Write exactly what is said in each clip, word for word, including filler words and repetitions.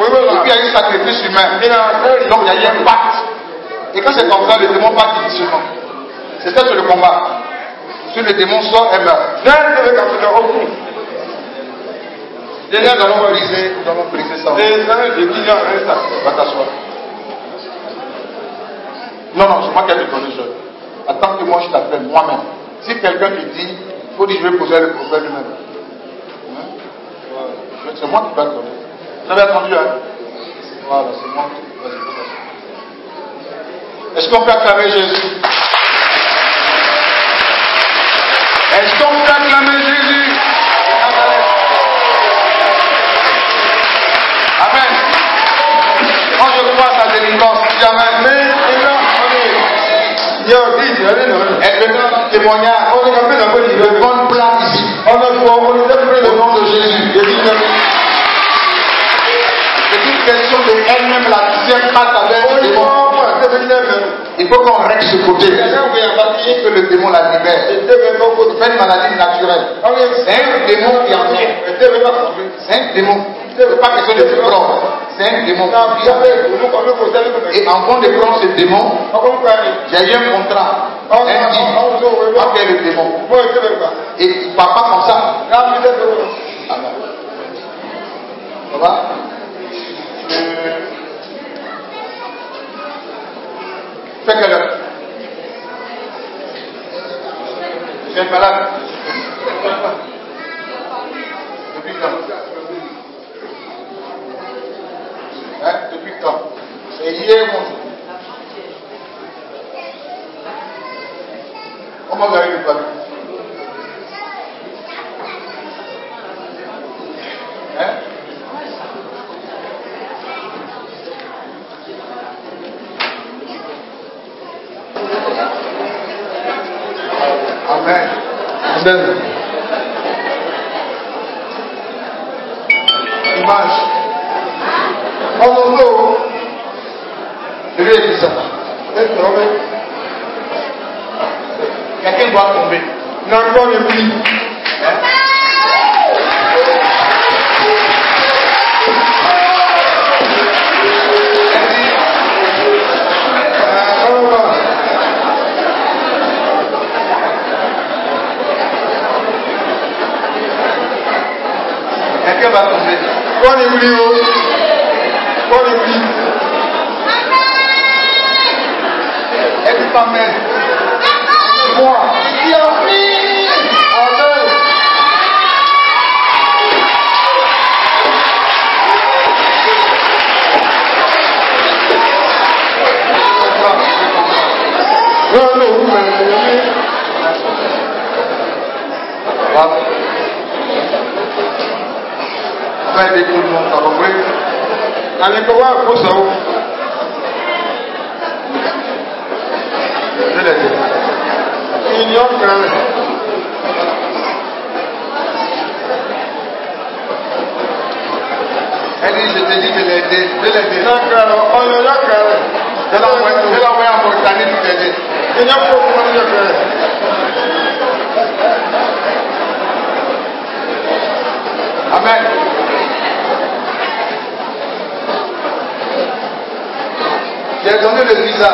puis il y a eu sacrifice humain. Donc il y a eu un pacte. Et quand c'est comme ça, le démon part difficilement. C'est ça sur le combat. Si le démon sort, elle meurt. Déjà, nous allons briser, nous allons briser ça. Va t'asseoir. Non, non, c'est moi qui ai te donné ça. Attends que moi je t'appelle moi-même. Si quelqu'un te dit, il faut dire je vais poser le prophète lui-même. Hein? C'est moi qui vais te donner. Vous avez attendu, hein? Voilà, c'est moi. Vas-y, vas-y. Est-ce qu'on peut acclamer Jésus? Est-ce qu'on peut acclamer Jésus? Amen. Moi je crois à sa délivrance. Amen. Elle me donne un témoignage. On est appelé dans le bon plan ici. On est appelé le nom de Jésus. C'est une question de elle-même, la deuxième passe avec le démon. Il faut qu'on règle ce côté. Il faut que le démon la libère. C'est une maladie naturelle. C'est un démon qui en vient. C'est un démon. C'est pas question de prendre. C'est un démon. Et avant de prendre ce démon, j'ai eu un contrat. Un dit, ok le démon. Et il ne part pas comme ça. Amen. Ça va? Fais quelle heure? Tu es malade? Depuis quand? Hein? Depuis quand? C'est hier mon jour. Comment vous avez eu le papier? Hein? Amen. Amen. Image. Oh non, non. Je lui ai dit ça. Quelqu'un doit tomber. Non, non, ne plus. Quelqu'un va tomber. Quoi les bouillots? Quoi les bouillots? Et puis pas même. Moi. Il a pris. Amen. Non, non, vous m'avez. Voilà. On va aider tout le monde, ça va vous. Allez, comment il faut ça? Je l'ai dit. Il y a quand même. Elle dit, je te dis, je l'ai aidé. Je l'ai aidé. D'accord, on est là quand même. Je l'ai envoyé en Mauritanie pour t'aider. Il y a pour moi, je l'ai fait. Amen. J'ai donné le visa.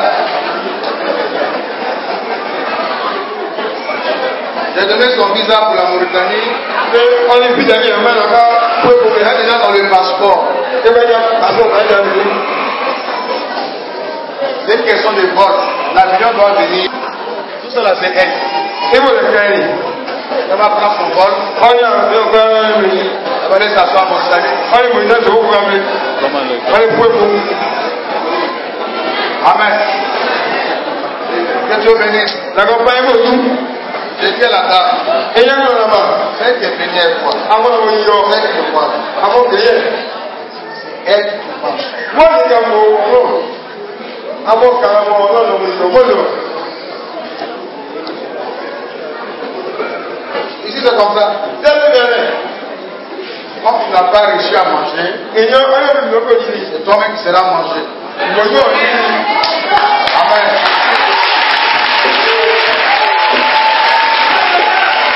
J'ai donné son visa pour la Mauritanie. On est plus d'amis, on est déjà dans le passeport. C'est une question de vote. L'avion doit venir. Tout ça là, c'est elle. Et vous le créez. Elle va prendre son vol. Elle va aller s'asseoir à mon salut. Amen. Que Dieu bénisse. L'accompagnez-vous tout. J'ai dit à la dame. Et il y a un là-bas. C'est qui est première fois. Avant de venir. C'est qui est fois. Avant de venir. Elle qui marche. Moi, je dis à mon nom. Avant carrément, non, non, non, non. Ici, c'est comme ça. Quand tu n'as pas réussi à manger, c'est toi-même qui seras mangé. Amen.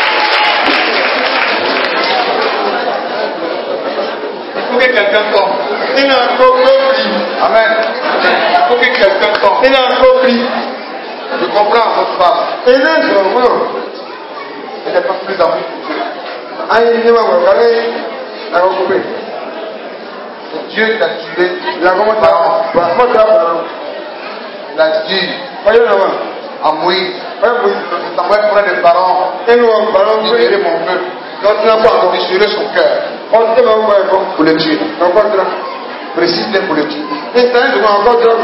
Il faut que quelqu'un tombe. Il a compris. Amen. Il faut que quelqu'un tombe. Il a compris. Je comprends votre femme. Et là, je vois. Elle n'est pas plus d'amour pour Dieu. Aïe, il va voir. La recoupé. Dieu t'a tué. La comment ça va? Il a dit Voyez là-bas. à Moïse, Voyez Moïse. je t'envoie près des parents. Et nous, parents, Libérer mon peuple. Donc, tu n'as pas encore Déchirer son cœur. on ne sait pas où on va. Pour le tuer. Encore là. Précise-les pour le tuer. Et ça, je vois encore là.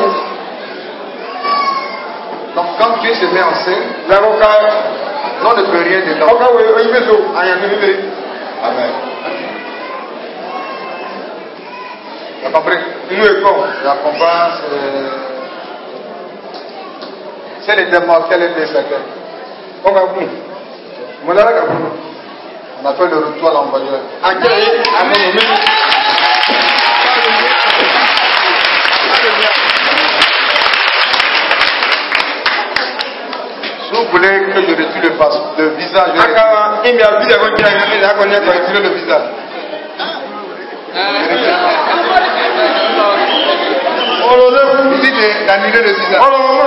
Donc quand Dieu se met en scène, L'avocat. l'on ne peut rien dedans. Avocat, oui, il met ça. Aïe, il met Amen. Tu as compris? il est con. La comprends, c'est les démons qu'elle est décédée. On va vous. Mon là, là, On appelle le retour à l'envoyeur. Si vous voulez que je retire le, passe, le visage, je retire le visage. Il dit d'annuler le visage.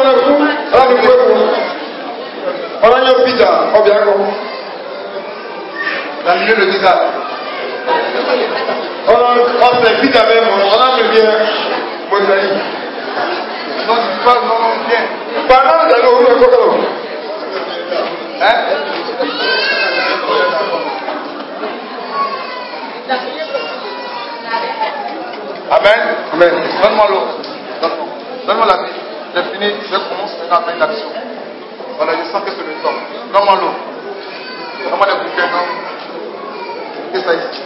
D'annuler le visage. Non, tu parles, non, non, viens. Hein? Amen. Amen. Donne-moi l'eau. Donne-moi. Donne-moi la vie. J'ai fini. Je commence maintenant à faire une action. Voilà, je sens que c'est le temps. Donne-moi l'eau. Donne-moi des bouquets, non? Qu'est-ce que ça ici?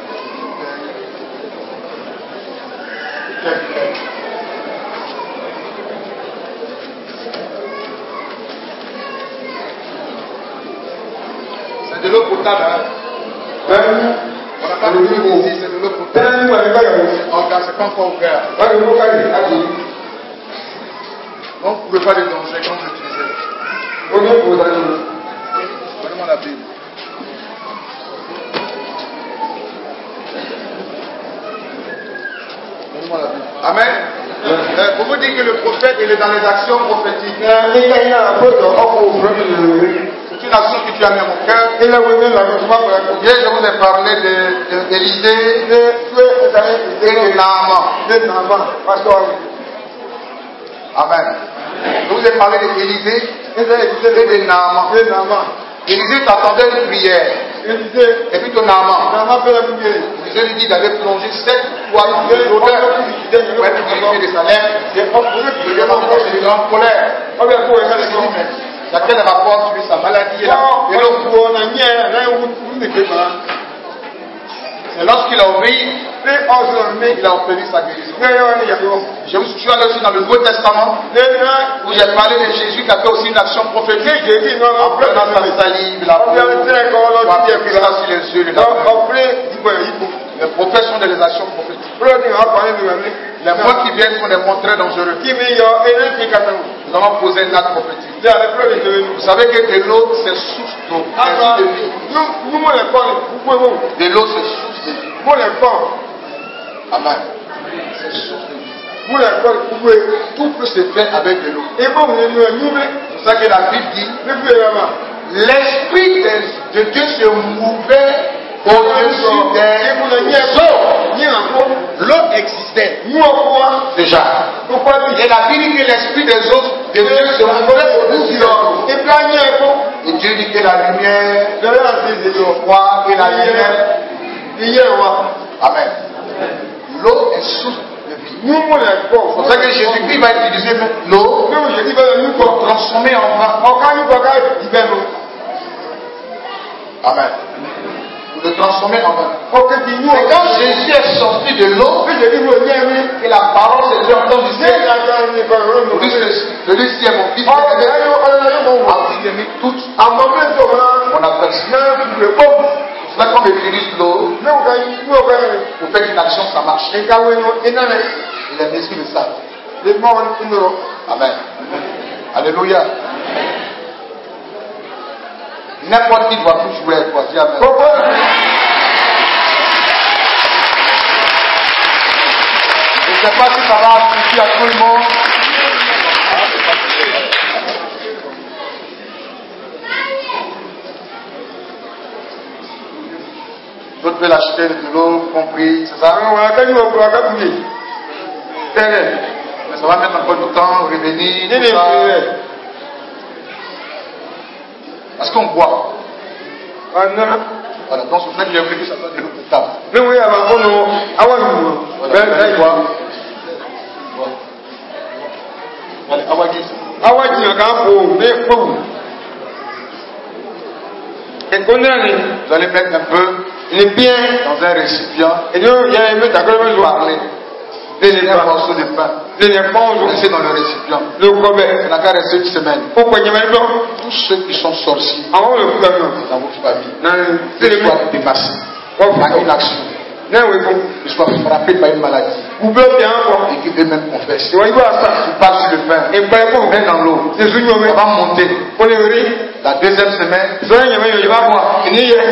C'est de l'eau potable, hein? On n'a pas de l'eau ici, c'est de l'eau potable. Regarde, c'est pas encore ouvert. Donc, vous ne pouvez pas de danger quand vous l'utilisez. Donnez-moi la Bible. Donnez-moi la Bible. Amen. Euh, pour vous dire que le prophète, il est dans les actions prophétiques. C'est une action que tu as mis à mon cœur. Hier, je vous ai parlé d'Élisée et de Naaman. Amen. Je vous ai parlé d'Élisée et de Naaman. Élisée t'attendait une prière. Et puis ton Naaman. Élisée lui dit d'aller plonger sept fois dans l'odeur pour être purifié de sa lèvre. Il est en colère. Il y a quel rapport sur sa maladie et l'eau? C'est lorsqu'il a obéi, il a obtenu sa guérison. Je me suis allé aussi dans le Nouveau Testament où j'ai parlé de Jésus qui a fait aussi une action prophétique. En prenant sa salive, la peau, pour appliquer ça sur les yeux de la Les prophètes sont des actions prophétiques. Les mots qui viennent sont des mots très dangereux. Nous allons poser un acte prophétique. Vous savez que de l'eau, c'est source d'eau. C'est source de vie. De l'eau, c'est source de vie. Amen. C'est source de vie. Tout peut se faire avec de l'eau. C'est pour ça que la Bible dit l'Esprit de, de Dieu se mouvait au-dessus des eaux. L'eau existait déjà. Et la Bible dit que l'Esprit des eaux de Dieu se mouvait au-dessus de l'eau. Et Dieu dit que la lumière se voit et la lumière. Amen. L'eau est source de vie. C'est pour ça que Jésus-Christ va utiliser l'eau pour transformer en vin. Amen. Pour le transformer en vin. C'est quand Jésus est sorti de l'eau que la parole s'est fait entendre du ciel. Celui-ci est mon fils. A mis toute mon affection. C'est là qu'on utilise l'eau pour faire une action, ça marche. Et les messieurs le savent. Amen. Alléluia. N'importe qui doit tout jouer avec toi. Dis Amen. Je ne sais pas si ça va suffire à tout le monde. D'autres veulent acheter de l'eau, compris, c'est ça? Mais ça va mettre un peu de temps, revenir, tout ça. Est-ce qu'on boit? Voilà, donc c'est ça qu'il y a que ça soit de l'eau potable. Mais oui, avant nous, avant nous, Allez, boire. Allez, awagi. Awagi, on a pour les pauvres. Et qu'on a les. Vous allez mettre un peu les biens dans un récipient. Et nous, il y a un peu d'accord avec parler. Et un morceau de pain. Laissez dans le récipient. Le combien? Ça n'a qu'à rester une semaine. Pourquoi il y a maintenant? Tous ceux qui sont sorciers dans votre famille, ils soient dépassés par une action. Ils soient frappés par une maladie. Et qui eux-mêmes confessent. Ils passent sur le pain. Ils mettent dans l'eau. Ça va monter. La deuxième semaine, il va boire.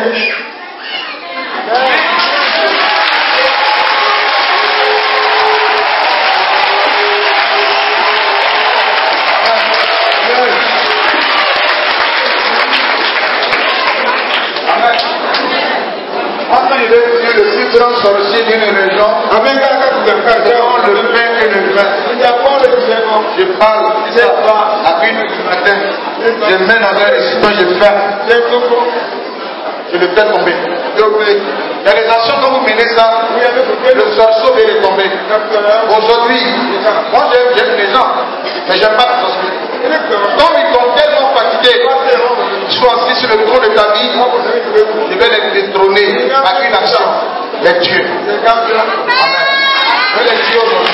Le plus grand sorcier d'une région, selon le pain et le vin. Je parle à une heure du matin, je mets dans un récipient, je ferme, je le fais tomber. Il y a des actions quand vous menez ça, le sorceau va tomber. Aujourd'hui, moi j'aime les gens, mais j'aime pas les sorciers. Comme ils sont tellement fatigués, ils sont assis sur le trône de ta vie, je vais les détrôner par une action. Les dieux. Amen. Je vais les dieux aujourd'hui.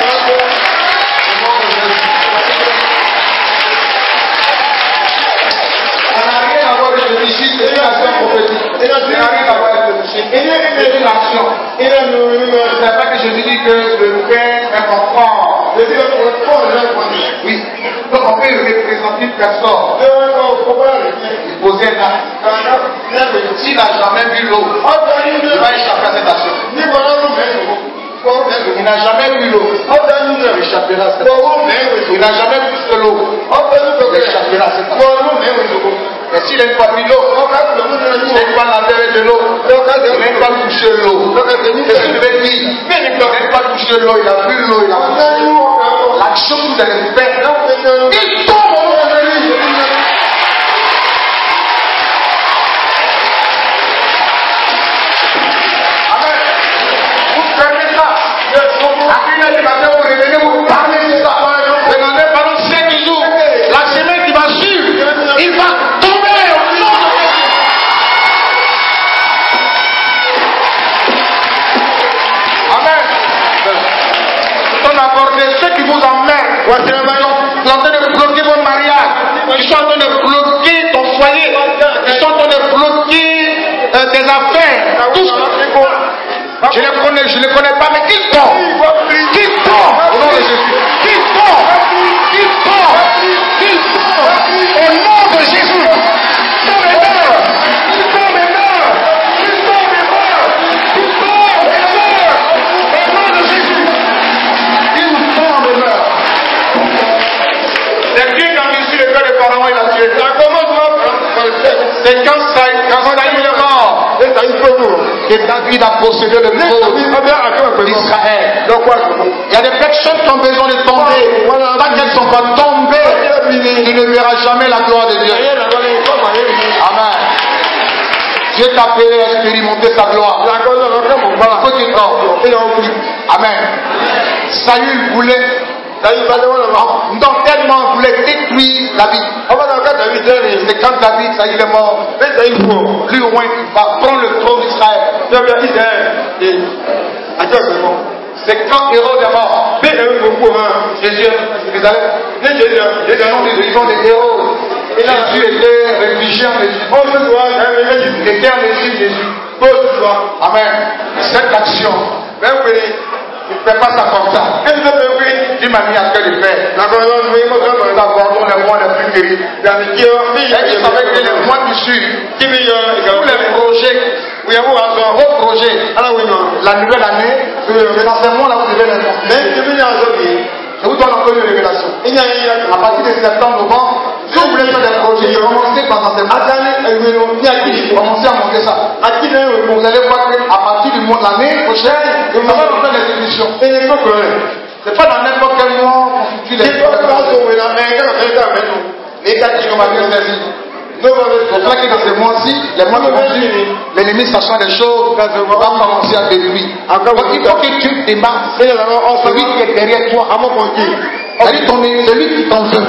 Ça n'a rien à voir avec le mysticisme, c'est une action prophétique. Ça n'a rien à voir avec le mysticisme. C'est une action. Ce n'est pas que je dis que le pain est confort. Oui. Donc on peut représenter une personne. Il posait un acte. S'il n'a jamais vu l'eau, il va échapper à cette action. Il n'a jamais vu l'eau. Il échappera à cette action. Il n'a jamais vu de l'eau. Il échappera à cette action. Et s'il n'a pas vu l'eau, il n'a pas laver de l'eau. Il n'a pas touché l'eau. Qu'est-ce que je vais dire? Il n'a pas touché l'eau, il a vu l'eau, il a touché l'eau. L'action que vous allez faire, il tombe au nom de lui. Amen. Vous fermez ça. À une heure du matin, vous revenez, vous parlez de ça. Regardez pendant cinq jours. La semaine qui va suivre, il va tomber au nom de Jésus. Amen. On a abordé ceux qui vous emmerdent. Ils sont en train de bloquer votre mariage. Ils sont en train de bloquer ton foyer. Ils sont en train de bloquer euh, tes affaires. Tout ça. Je les connais, je ne les connais pas, mais qu'ils tombent. Qu'ils tombent au nom de Jésus. Qu'ils tombent. Qu'ils tombent. Qu'ils tombent au nom de Jésus. Qu'ils tombent et meurent. Qu'ils tombent et meurent. Qu'ils tombent et meurent. Qu'ils tombent et meurent. Au nom de Jésus. Qu'ils tombent et meurent. C'est Dieu qui a mis sur le cœur de Pharaon et l'a tué. C'est quand ça Saül est mort que David a possédé le trône d'Israël. Il y a des personnes qui ont besoin de tomber. Tant qu'elles ne sont pas tombées, tu ne verras jamais la gloire de Dieu. Amen. Dieu t'a appelé à expérimenter sa gloire. Il faut qu'il tombe. Amen. Saül voulait non, tellement voulait détruire la vie. C'est quand David, ça y est mort, plus loin il va prendre le trône d'Israël. C'est quand Hérode est mort. Jésus, vous avez des gens des héros. Jésus était réfugié en Égypte. Il était en Égypte, Jésus. Amen. Cette action, il ne fait pas sa comme ça. Dieu m'a mis à cœur de faire. Nous abordons les mois les plus terribles. Et vous savez que les mois du Sud, tous les projets Vos projets, la nouvelle année, dans ce mois-là, vous devez les construire. Je vous donne encore une révélation. À partir de septembre, novembre, si vous voulez faire des projets, commencez pendant ces mois. Commencez à monter ça. Vous allez voir qu'à partir du mois de l'année prochaine, vous allez faire des émissions. Ce n'est pas dans n'importe quel mois qu'on constitue les c'est pour ça que dans ces mois-ci, les mois qui vont suivre, l'ennemi sachant des choses, va commencer à détruire. Donc il faut que tu démarres celui qui est derrière toi. C'est-à-dire celui qui t'en veut.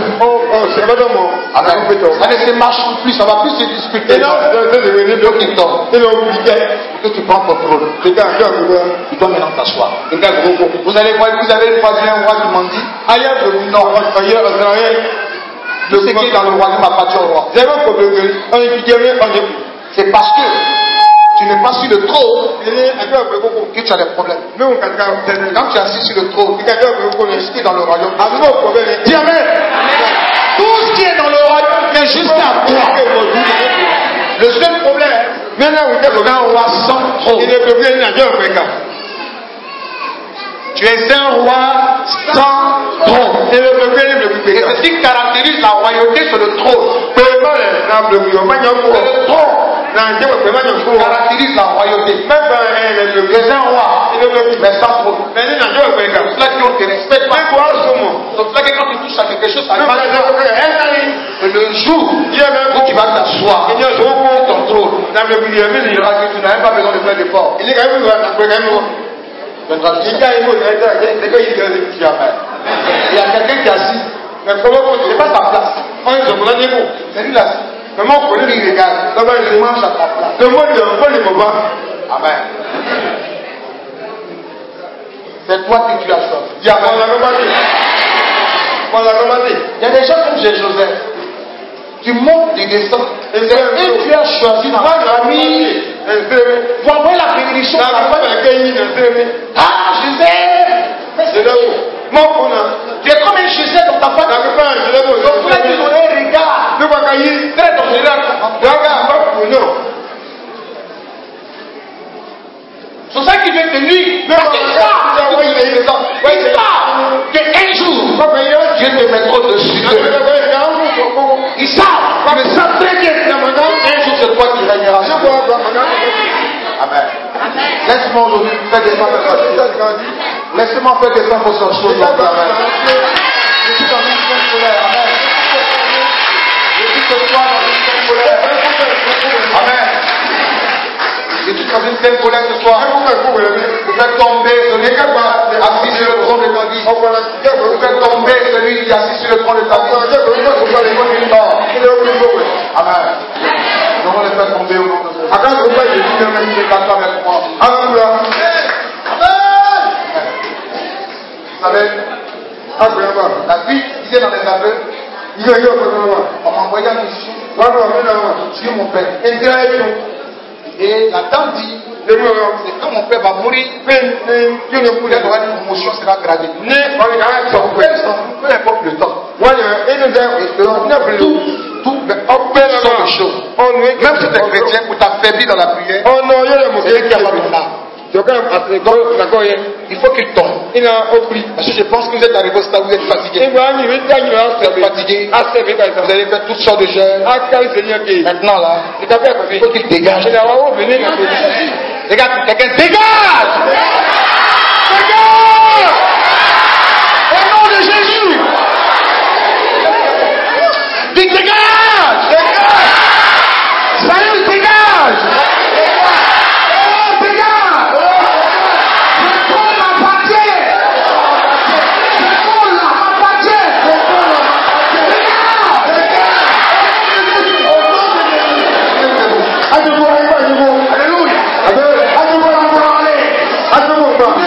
Ça ne se marche plus, ça va plus se discuter. Donc il tombe. Que tu prends contrôle. Tu dois maintenant t'asseoir. Vous allez voir, vous avez une fois un roi qui m'a dit, non, de ce qui est dans le royaume appartient au roi. C'est parce que tu n'es pas sur le trône que tu as des problèmes. Quand tu es assis sur le trône, ce qui est dans le royaume, dis amen. Tout ce qui est dans le royaume vient juste à toi. Le seul problème, c'est un roi sans trône. Tu es un roi sans trône. Et ce qui caractérise la royauté, c'est le trône. Le trône caractérise la royauté. Tu es un roi, mais sans trône. C'est pour cela qu'on te respecte pas. C'est pour cela que quand tu touches à quelque chose, ça marche pas. Et le jour où tu vas t'asseoir sur ton trône, tu n'as même pas besoin de faire d'efforts. Il y a quelqu'un qui est assis. C'est pas sa place. C'est lui assis. Il regarde. Il mange à ta place. Amen. C'est toi que tu as choisi. Il y a des gens comme j'ai Joseph. Tu montes, tu descends. Et tu as choisi dans ta famille. Pour envoyer la bénédiction. Ah, Joseph! C'est là où? Tu es comme un Joseph dans ta famille. Donc, vous avez donné un regard. Très dangereux. C'est ça qui vient de lui. Parce que ça, c'est ça. Qu'un jour, Dieu te mettra au-dessus d'eux. Ils savent. Ils savent très bien. Un jour, c'est toi qui régneras. Amen. Laisse-moi aujourd'hui faire descendre votre Laissez-moi faire descendre votre chose. Amen. Je suis dans une scène polaire. Amen. Je suis ce soir dans une scène polaire. Amen. Je suis dans une scène polaire ce soir. Vous faites tomber celui qui est assis sur le trône de ta vie. Vous faites tomber celui qui est assis sur le trône de ta vie. Amen. Nous allons le faire tomber au nom de Jésus. Amen. Avec moi. Amen. Vous savez, la Bible disait dans les aveux, on m'a envoyé en mission. Dieu mon Père. Et la dame dit, c'est quand mon père va mourir, Dieu ne pourrait avoir une promotion sera gradée. Peu importe le temps. Tout, tout, sorte de choses. Même si tu es chrétien, pour t'affaiblir dans la prière, c'est qui a ton âme. Il faut qu'il tombe. Parce que je pense que vous êtes arrivé au stade où vous êtes fatigué. Vous êtes fatigué. Vous allez faire toutes sortes de jeûnes. Maintenant là, il faut qu'il dégage. Regarde, quelqu'un dégage! Dégage! Au nom de Jésus! Dis dégage! Dégage! Salut, dégage! Alléluia. Alléluia. Alléluia.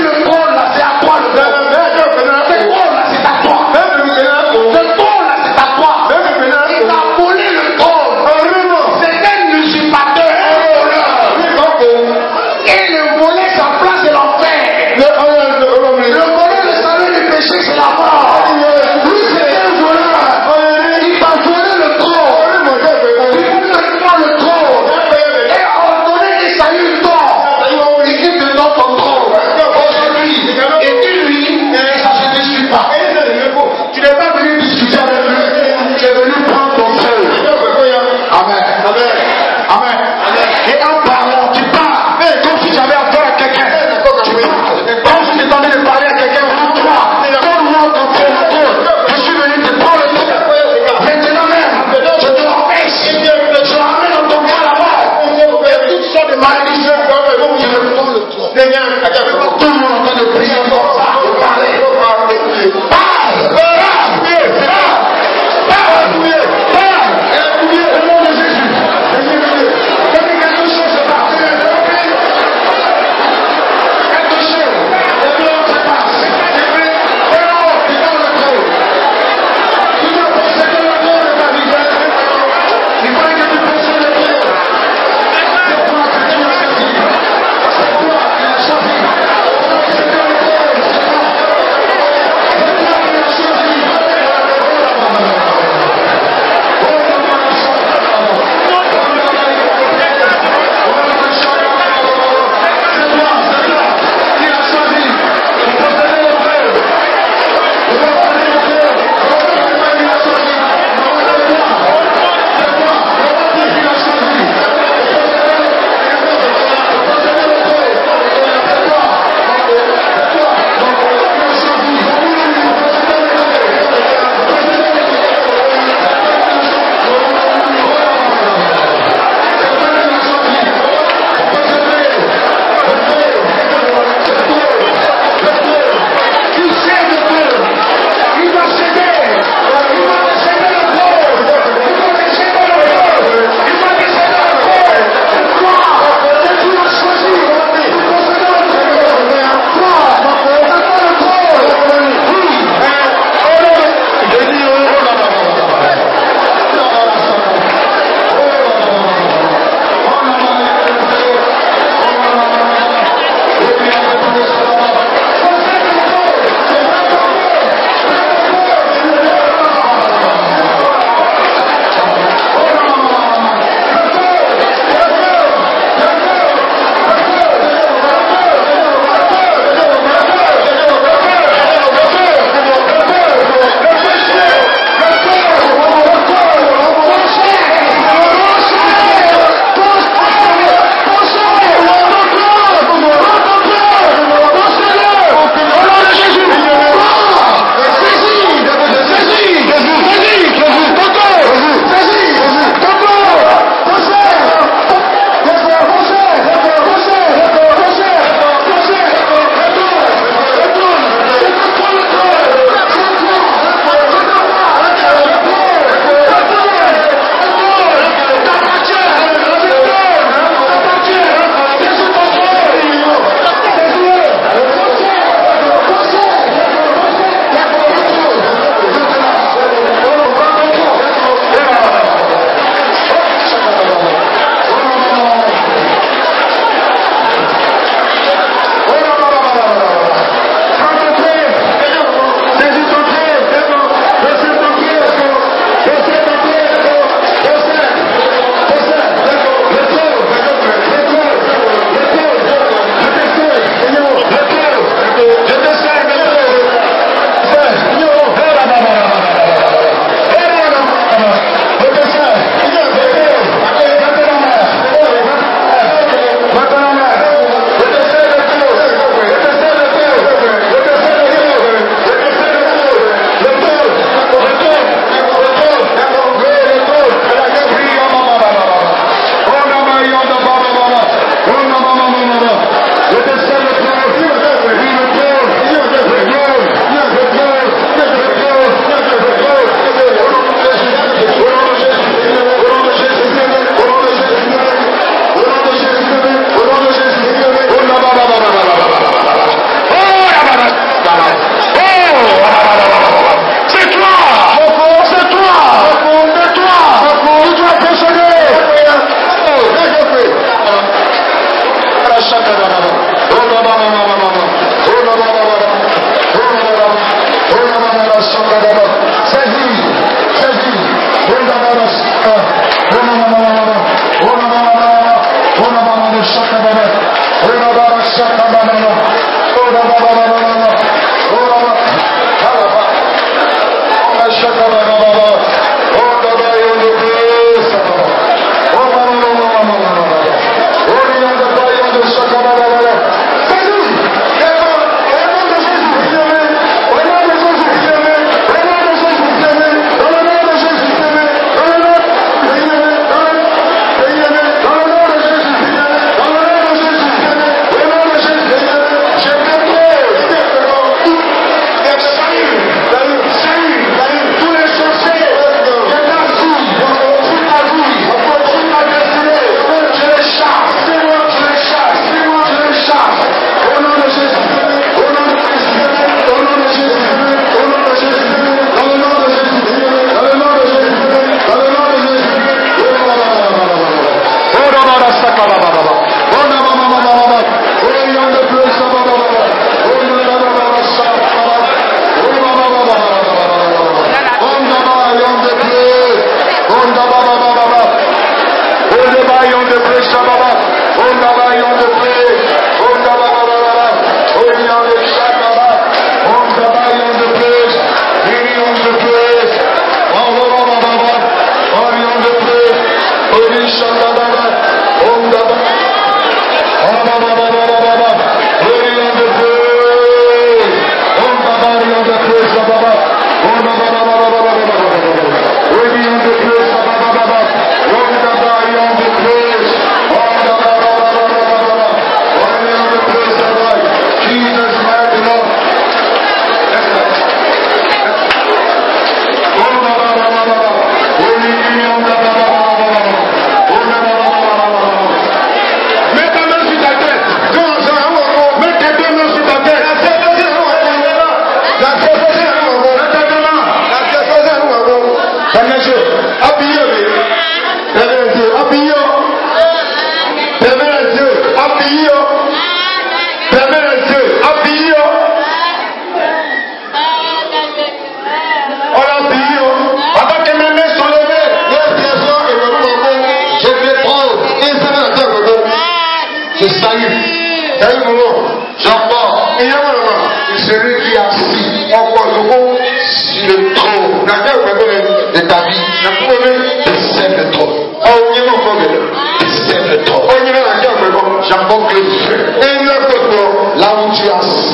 celui qui a assis sur le trône de ta vie. Descends le trône. Descends le trône. J'invoque le feu. Là où tu as assis.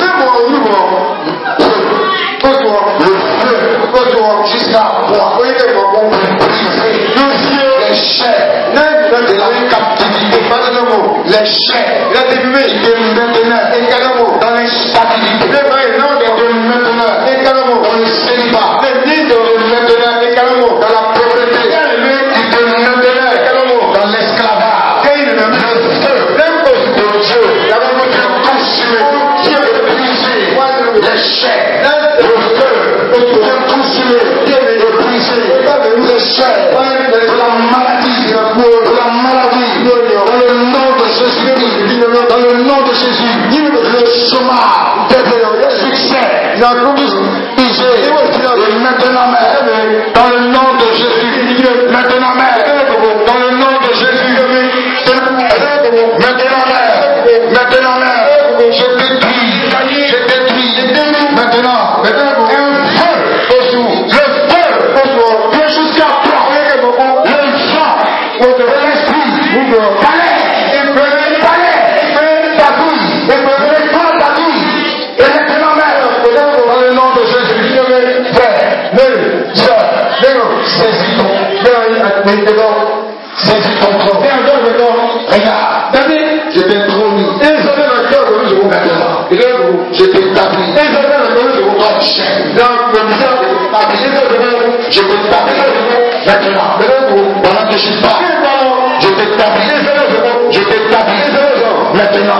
Le feu jusqu'à moi. Les chairs de la captivité. Les chairs qui te maintenant dans l'instabilité. De maintenant dans le célibat. De maintenant dans la pauvreté. Qui te maintenant dans l'esclavage. Le feu de Dieu. Dieu veut briser les chairs. Le feu de consumer, Dieu veut briser les chairs de la maladie, de la maladie, dans le nom de Jésus, dans le nom de Jésus, le chemin, le succès, la brisé, et maintenant même, dans le nom de Jésus, maintenant même, dans le nom de Jésus, maintenant même, maintenant même, je détruis, je détruis, maintenant, maintenant, un feu autour, le feu autour, bien jusqu'à toi, le vent, le l'esprit, le palais, le palais, ta douille, le palais, ta douille, et maintenant même, dans le nom de Jésus, frère, le, sœur, saisis ton, saisis ton trône, regarde, je t'ai trôné, je t'établis comme chef. Je t'établis maintenant. Pendant que je suis pas, je t'établis. Je t'établis maintenant. Maintenant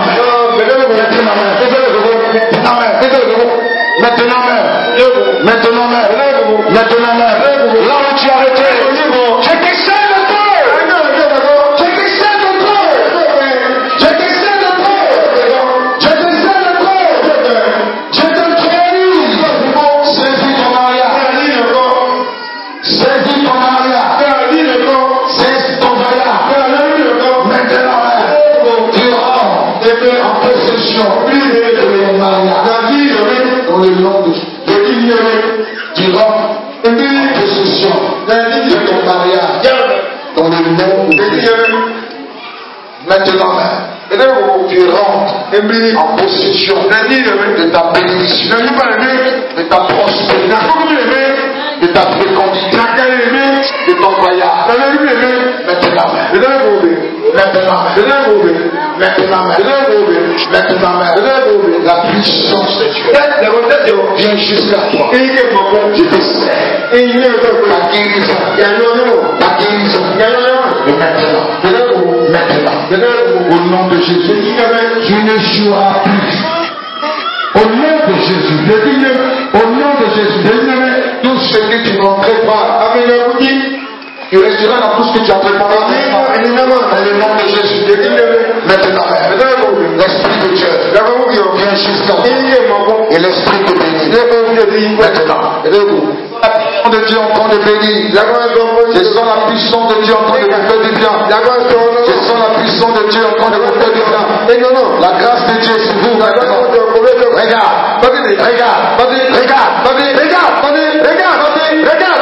Maintenant Maintenant Maintenant Là où tu as arrêté, je t'excelle le trône. Je t'excelle le trône. Je t'excelle le trône. Je t'excelle le trône. Je te trahis. Saisis ton mariage. Saisis ton mariage. Saisis ton mariage. Maintenant, tu rentres en possession de ton mariage. Dans le nom de Jésus. Tu rentres en possession de ton mariage. Dans le nom de Jésus. Maintenant, tu rentres en possession de ta bénédiction, de ta prospérité, de ta fécondité, de ton voyage. Maintenant, maintenant, maintenant, maintenant, la puissance de Dieu vient jusqu'à toi. Je te sers. Ta guérison, ta guérison. Maintenant, maintenant, au nom de Jésus, tu ne joueras plus. Au nom de Jésus, au nom de Jésus, tout ce que tu n'en prépares, tu resteras dans tout ce que tu as préparé. Dans le nom de Jésus, maintenant, l'Esprit de Dieu vient jusqu'à toi. Et l'Esprit te bénit. Maintenant, la puissance de Dieu en train de bénir. Je sens la puissance de Dieu en train de vous faire du bien. Je sens la puissance de Dieu en train de vous faire du bien. La grâce de Dieu sur vous. Regarde, regarde, regarde, regarde, regarde, regarde, regarde, regarde.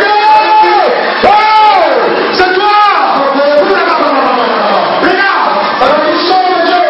C'est toi. Regarde, la puissance de Dieu.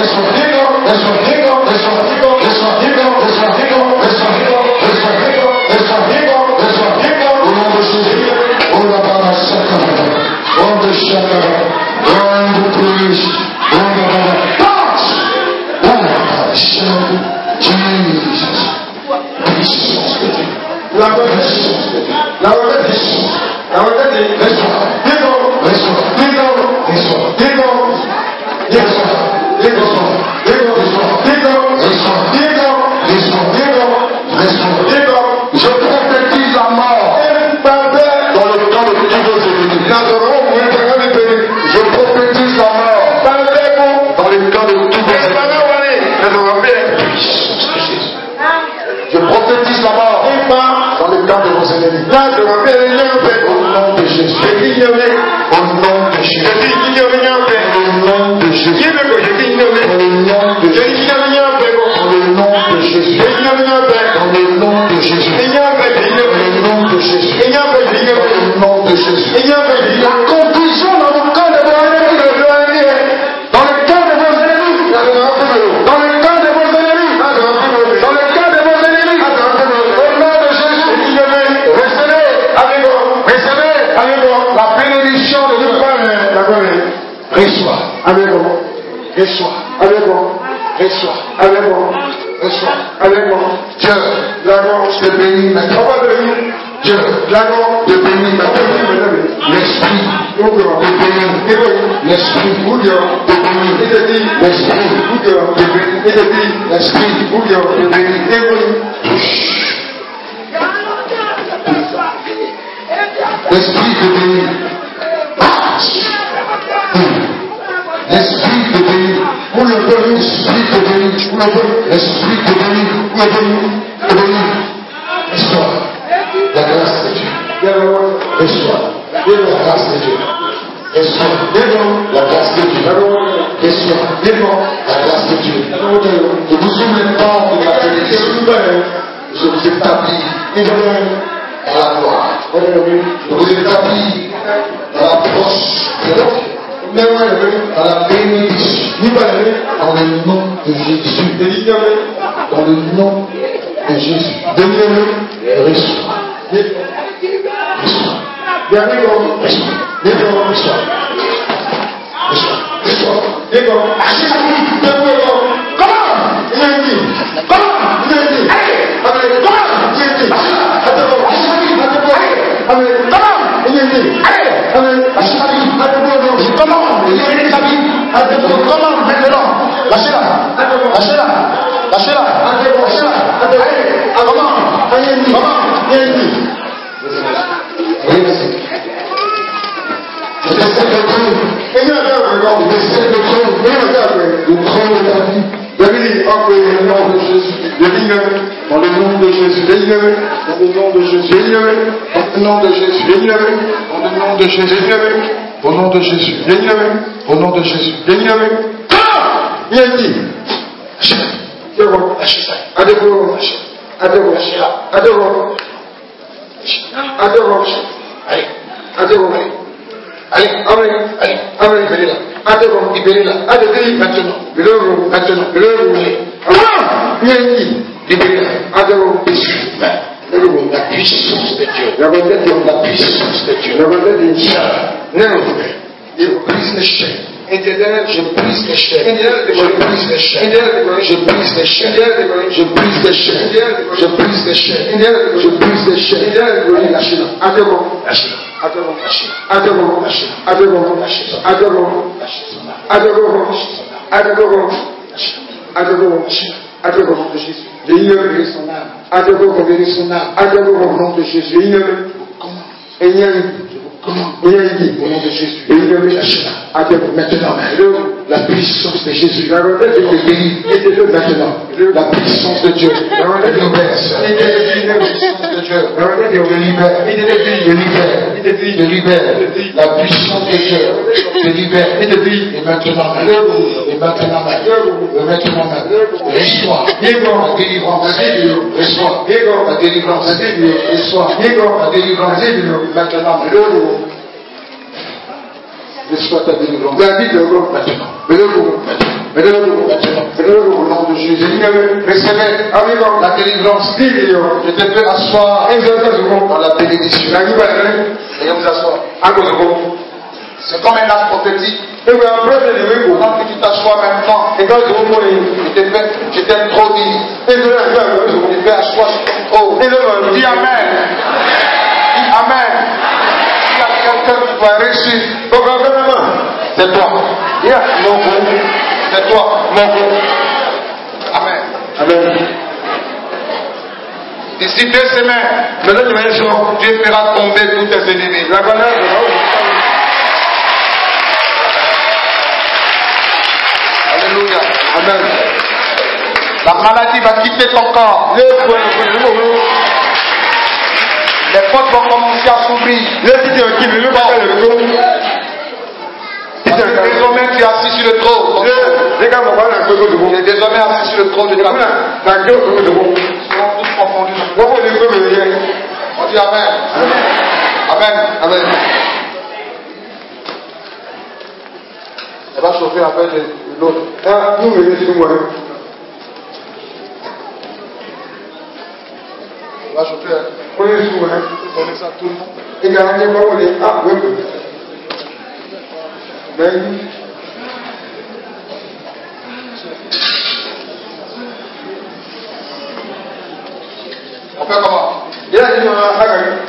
Au nom de Jésus. Au nom de Jésus. Allez, allez, allez, allez, libérez-la. Adorons, libérez-la. Adorez maintenant. Libérez-vous, maintenant. Libérez-vous. Libérez-la. Adorons. La puissance de Dieu. La puissance de Dieu. Je brise les chaînes. Je brise les chaînes. Je brise les chaînes. Je brise les chaînes. Je brise les chaînes. Je brise les chaînes. Je brise les chaînes. Lâchez-la. Adorons. Lâchez-la. Adorons. Adorons. Adorons. Adorons. Adorons. Adorons. Adorons. Adorons de Jésus. Délivrer son âme. Adorons, bénir son âme. Adorons au nom de Jésus. Comment? Et il y a comment? Il y a dit au nom de Jésus. Délivrer lâchez-la. Adorons maintenant. La puissance de Jésus. Je te bénis. Maintenant. La puissance de Dieu. Je libère. La puissance de Dieu. Je libère. Je libère. Je libère. La puissance de Dieu. Je libère. Et maintenant. Et maintenant. Et maintenant. Reçois. La délivrance. Reçois. La délivrance. Reçois. La délivrance. Maintenant. Reçois ta délivrance. Maintenant. Maintenant. Maintenant. Au nom de Jésus. Recevez la délivrance. Je te fais asseoir dans la bénédiction. Veuillez vous asseoir. C'est comme un acte prophétique. Pendant que tu t'assois maintenant, je t'ai fait, je t'ai trop dit. Je t'ai fait asseoir sur ton trône. Dis Amen. Dis Amen. S'il y a quelqu'un qui doit réussir, c'est toi. C'est toi. Amen. Amen. D'ici deux semaines, Dieu fera tomber tous tes ennemis. Alléluia. Amen. La maladie va quitter ton corps. Les portes vont commencer à s'ouvrir. Désormais tu es assis sur le trône. Tu es désormais assis sur le trône de ta vie. Nous serons tous confondus. On dit Amen. Amen. Amen. Elle va chauffer avec l'autre. Elle va chauffer. On donner ça à tout le monde. On fait comment?